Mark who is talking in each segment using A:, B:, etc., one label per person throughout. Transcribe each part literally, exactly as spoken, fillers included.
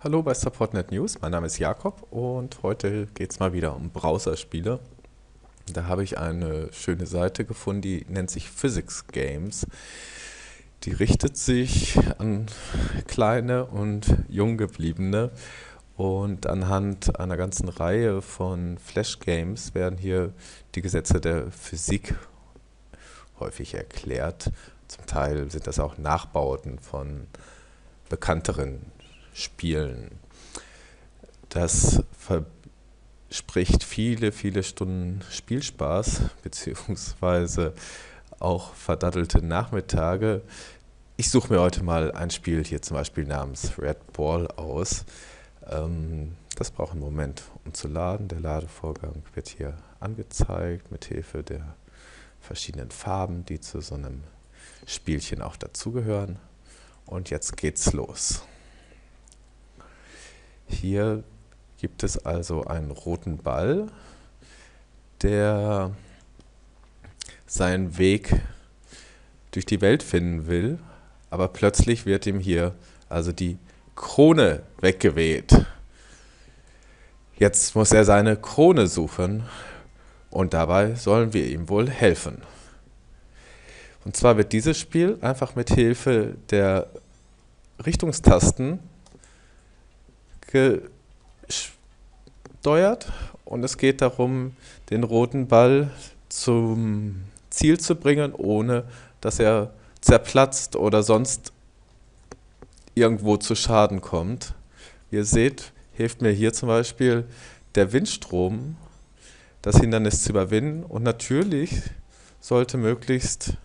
A: Hallo bei Support Punkt Net News, mein Name ist Jakob und heute geht es mal wieder um Browserspiele. Da habe ich eine schöne Seite gefunden, die nennt sich Physics Games. Die richtet sich an kleine und jung gebliebene und anhand einer ganzen Reihe von Flash Games werden hier die Gesetze der Physik häufig erklärt. Zum Teil sind das auch Nachbauten von bekannteren Spielen. Das verspricht viele, viele Stunden Spielspaß, beziehungsweise auch verdattelte Nachmittage. Ich suche mir heute mal ein Spiel hier zum Beispiel namens Red Ball aus. Ähm, das braucht einen Moment, um zu laden. Der Ladevorgang wird hier angezeigt mit Hilfe der verschiedenen Farben, die zu so einem Spielchen auch dazugehören. Und jetzt geht's los. Hier gibt es also einen roten Ball, der seinen Weg durch die Welt finden will, aber plötzlich wird ihm hier also die Krone weggeweht. Jetzt muss er seine Krone suchen und dabei sollen wir ihm wohl helfen. Und zwar wird dieses Spiel einfach mit Hilfe der Richtungstasten gesteuert und es geht darum, den roten Ball zum Ziel zu bringen, ohne dass er zerplatzt oder sonst irgendwo zu Schaden kommt. Wie ihr seht, hilft mir hier zum Beispiel der Windstrom, das Hindernis zu überwinden und natürlich sollte möglichst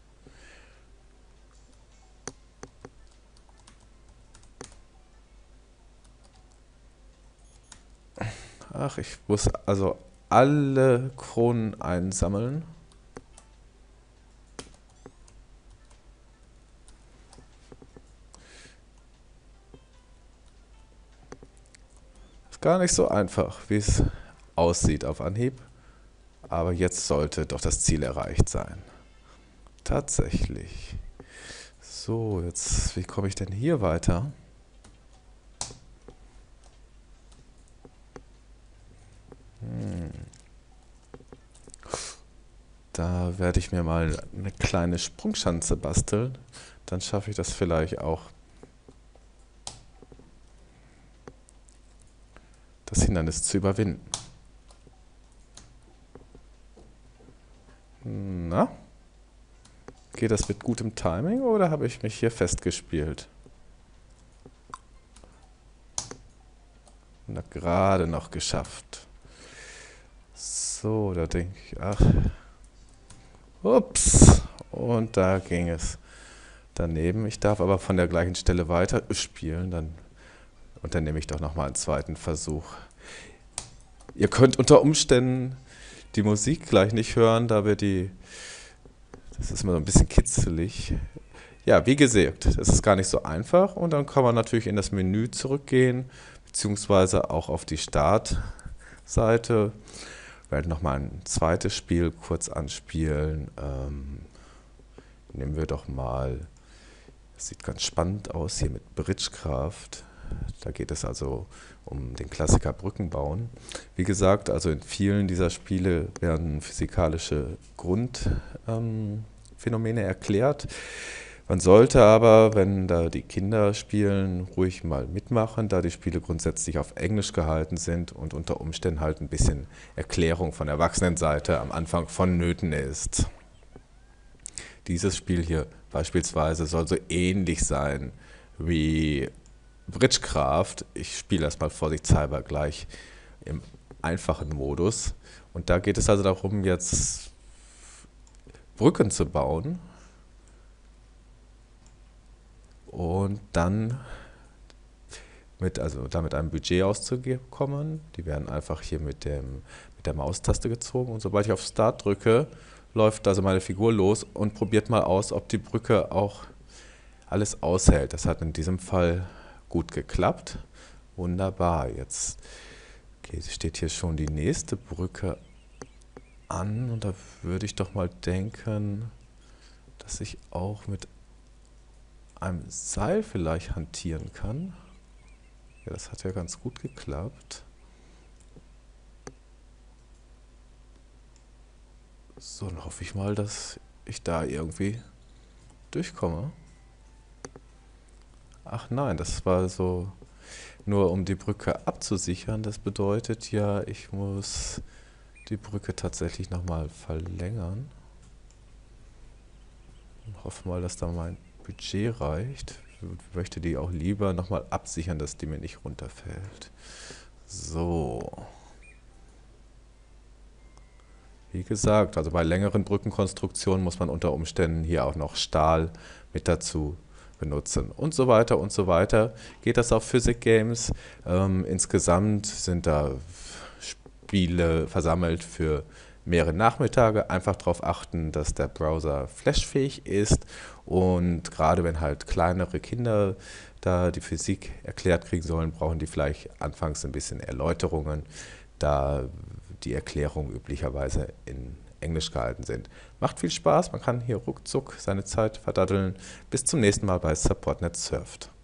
A: Ach, ich muss also alle Kronen einsammeln. Ist gar nicht so einfach, wie es aussieht auf Anhieb. Aber jetzt sollte doch das Ziel erreicht sein. Tatsächlich. So, jetzt, wie komme ich denn hier weiter? Hm. Da werde ich mir mal eine kleine Sprungschanze basteln. Dann schaffe ich das vielleicht auch, das Hindernis zu überwinden. Na? Geht das mit gutem Timing oder habe ich mich hier festgespielt? Na, gerade noch geschafft. So, da denke ich, ach, ups, und da ging es daneben. Ich darf aber von der gleichen Stelle weiter spielen, dann unternehme ich doch nochmal einen zweiten Versuch. Ihr könnt unter Umständen die Musik gleich nicht hören, da wir die, das ist immer so ein bisschen kitzelig. Ja, wie gesagt, das ist gar nicht so einfach und dann kann man natürlich in das Menü zurückgehen, beziehungsweise auch auf die Startseite. Ich werde nochmal ein zweites Spiel kurz anspielen. Ähm, nehmen wir doch mal, das sieht ganz spannend aus hier mit Bridgecraft. Da geht es also um den Klassiker Brücken bauen. Wie gesagt, also in vielen dieser Spiele werden physikalische Grundphänomene ähm, erklärt. Man sollte aber, wenn da die Kinder spielen, ruhig mal mitmachen, da die Spiele grundsätzlich auf Englisch gehalten sind und unter Umständen halt ein bisschen Erklärung von Erwachsenenseite am Anfang vonnöten ist. Dieses Spiel hier beispielsweise soll so ähnlich sein wie Bridgecraft. Ich spiele das mal vorsichtshalber gleich im einfachen Modus. Und da geht es also darum, jetzt Brücken zu bauen. Und dann mit, also damit ein Budget auszukommen. Die werden einfach hier mit, dem, mit der Maustaste gezogen. Und sobald ich auf Start drücke, läuft also meine Figur los und probiert mal aus, ob die Brücke auch alles aushält. Das hat in diesem Fall gut geklappt. Wunderbar. Jetzt okay, steht hier schon die nächste Brücke an. Und da würde ich doch mal denken, dass ich auch mit einem Seil vielleicht hantieren kann. Ja, das hat ja ganz gut geklappt. So, dann hoffe ich mal, dass ich da irgendwie durchkomme. Ach nein, das war so nur um die Brücke abzusichern. Das bedeutet ja, ich muss die Brücke tatsächlich nochmal verlängern. Und hoffe mal, dass da mein Budget reicht. Ich möchte die auch lieber nochmal absichern, dass die mir nicht runterfällt. So. Wie gesagt, also bei längeren Brückenkonstruktionen muss man unter Umständen hier auch noch Stahl mit dazu benutzen und so weiter und so weiter. Geht das auf Physic Games? Ähm, insgesamt sind da Spiele versammelt für mehrere Nachmittage. Einfach darauf achten, dass der Browser flashfähig ist und gerade wenn halt kleinere Kinder da die Physik erklärt kriegen sollen, brauchen die vielleicht anfangs ein bisschen Erläuterungen, da die Erklärungen üblicherweise in Englisch gehalten sind. Macht viel Spaß, man kann hier ruckzuck seine Zeit verdaddeln. Bis zum nächsten Mal bei SupportNet Surft.